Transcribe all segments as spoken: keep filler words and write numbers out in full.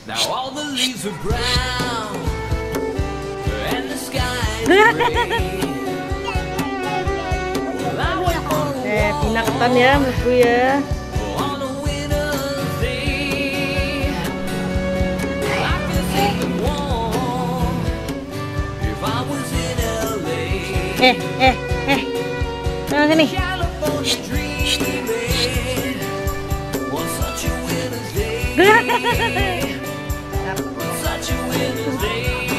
Now all the leaves are brown and the sky is gray. Eh, Vina ketan ya, menurutku ya. On a winter's day, I can take the warm if I was in L A. Eh, eh, eh. Nah, sini. California dreaming on such a winter's day. Such a winter's day.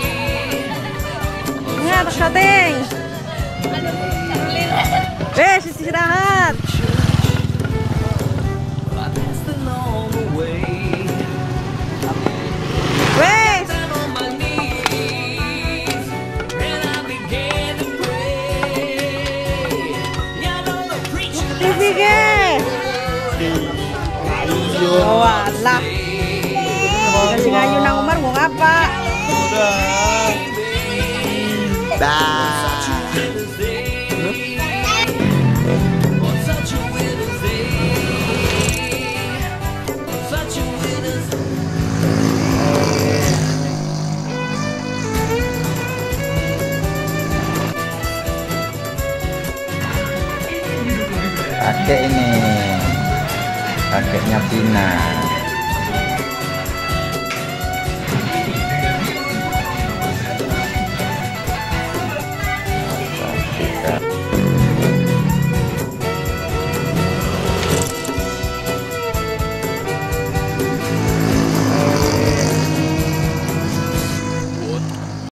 Ingat, syuting. Wes, istirahat. Wes. T V guys. Oh alah. Kasih ngayu nang Umar mau ngapa? Udah. Dah. Kakek ini, kakeknya Vina.